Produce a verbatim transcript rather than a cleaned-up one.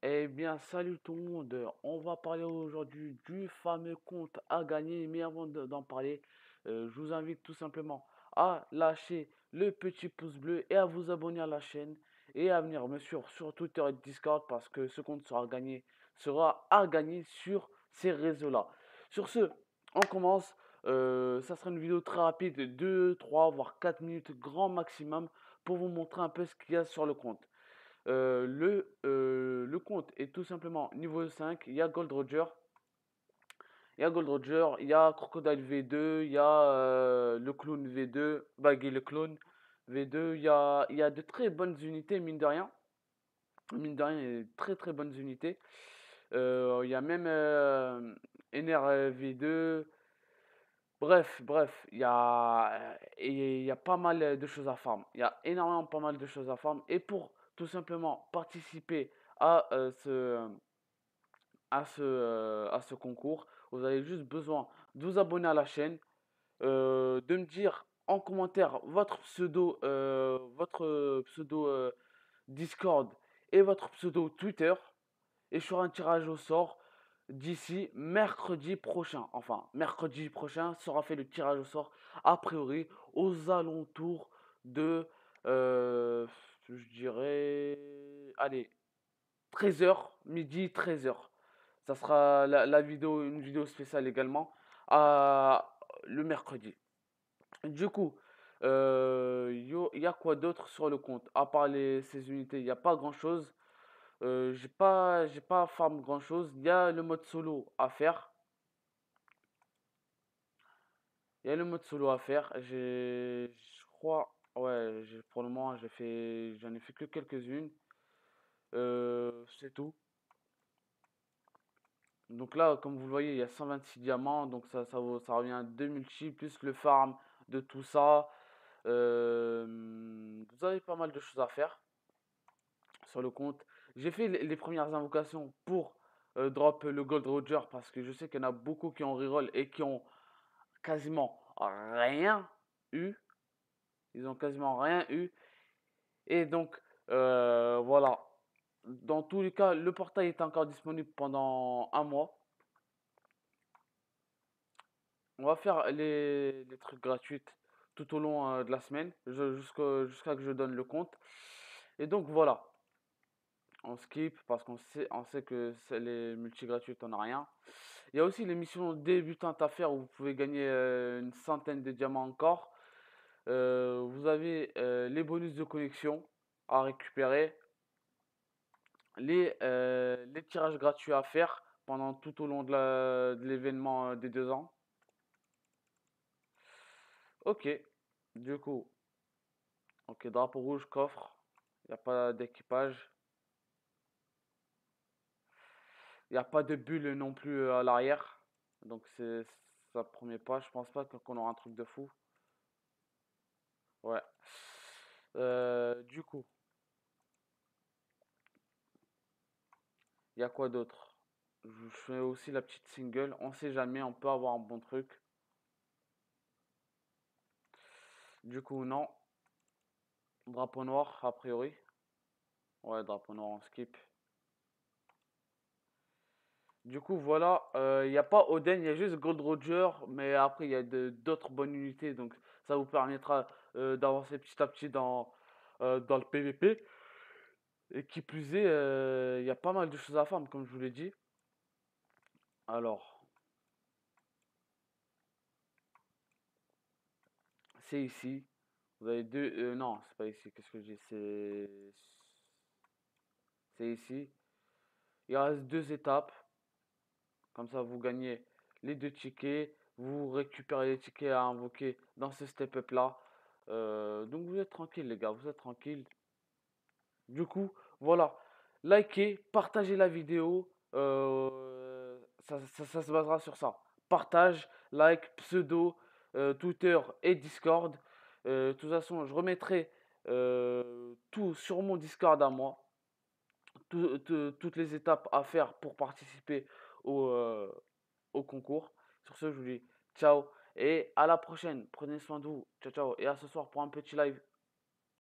Eh bien, salut tout le monde. On va parler aujourd'hui du fameux compte à gagner. Mais avant de- d'en parler, euh, je vous invite tout simplement à lâcher le petit pouce bleu et à vous abonner à la chaîne et à venir me suivre sur Twitter et Discord parce que ce compte sera gagné, sera à gagner sur ces réseaux-là. Sur ce, on commence. Euh, ça sera une vidéo très rapide, de deux, trois, voire quatre minutes grand maximum pour vous montrer un peu ce qu'il y a sur le compte. Euh, le, euh, le compte est tout simplement niveau cinq. Il y a Gold Roger, il y a Gold Roger, il y a Crocodile V deux, il y a euh, le clown V deux, Baggy le clown V deux. Il y a, il y a de très bonnes unités, mine de rien. Mine de rien, il y a de très très bonnes unités. Euh, il y a même euh, N R V deux. Bref, bref, il y a, et il y a pas mal de choses à farm. Il y a énormément pas mal de choses à farm. Et pour tout simplement participer à euh, ce, à ce, euh, à ce concours, vous avez juste besoin de vous abonner à la chaîne, euh, de me dire en commentaire votre pseudo, euh, votre pseudo euh, Discord et votre pseudo Twitter. Et je ferai un tirage au sort d'ici mercredi prochain. Enfin, mercredi prochain sera fait le tirage au sort, a priori, aux alentours de, euh, je dirais, allez, treize heures, midi, treize heures. Ça sera la, la vidéo, une vidéo spéciale également, à, le mercredi. Du coup, euh, il y a quoi d'autre sur le compte? À part les, ces unités, il n'y a pas grand-chose. Euh, j'ai pas, j'ai pas farm grand chose. Il y a le mode solo à faire. Il y a le mode solo à faire. J'ai, je crois, ouais, j'ai- pour le moment, j'ai fait, j'en ai fait que quelques-unes. Euh, c'est tout. Donc là, comme vous le voyez, il y a cent vingt-six diamants. Donc ça, ça, vaut- ça revient à deux multi plus le farm de tout ça. Euh, vous avez pas mal de choses à faire sur le compte. J'ai fait les, les premières invocations pour euh, drop le Gold Roger parce que je sais qu'il y en a beaucoup qui ont reroll et qui ont quasiment rien eu. Ils ont quasiment rien eu. Et donc, euh, voilà. Dans tous les cas, le portail est encore disponible pendant un mois. On va faire les, les trucs gratuits tout au long euh, de la semaine, je- jusqu'au- jusqu'à que je donne le compte. Et donc, voilà. On skip parce qu'on sait, on sait que c'est les multi gratuites, on n'a rien. Il y a aussi les missions débutantes à faire où vous pouvez gagner euh, une centaine de diamants encore. Euh, vous avez euh, les bonus de connexion à récupérer, les, euh, les tirages gratuits à faire pendant tout au long de la- de l'événement euh, des deux ans. Ok, du coup, ok, drapeau rouge, coffre, il n'y a pas d'équipage, il n'y a pas de bulle non plus euh, à l'arrière, donc c'est ça promet pas, je pense pas qu'on aura un truc de fou. Ouais. Euh, du coup, il y a quoi d'autre? Je fais aussi la petite single, on sait jamais, on peut avoir un bon truc. Du coup, non. Drapeau noir, a priori. Ouais, drapeau noir, on skip. Du coup, voilà. Il n'y a pas Oden, il y a juste Gold Roger. Mais après, il y a de- d'autres bonnes unités. Donc, ça vous permettra euh, d'avancer petit à petit dans, euh, dans le P V P. Et qui plus est, euh, il y a pas mal de choses à faire, comme je vous l'ai dit. Alors, c'est ici. Vous avez deux. Euh, non, c'est pas ici. Qu'est-ce que je dis? C'est. C'est ici. Il reste deux étapes. Comme ça, vous gagnez les deux tickets. Vous récupérez les tickets à invoquer dans ce step-up là. Euh, donc vous êtes tranquille les gars, vous êtes tranquille. Du coup, voilà. Likez, partagez la vidéo. Euh, ça, ça- ça se basera sur ça. Partage, like, pseudo, euh, Twitter et Discord. Euh, de toute façon, je remettrai euh, tout sur mon Discord à moi. Tout- tout- toutes les étapes à faire pour participer au, euh, au concours. Sur ce, je vous dis ciao et à la prochaine. Prenez soin de vous. Ciao, ciao. Et à ce soir pour un petit live.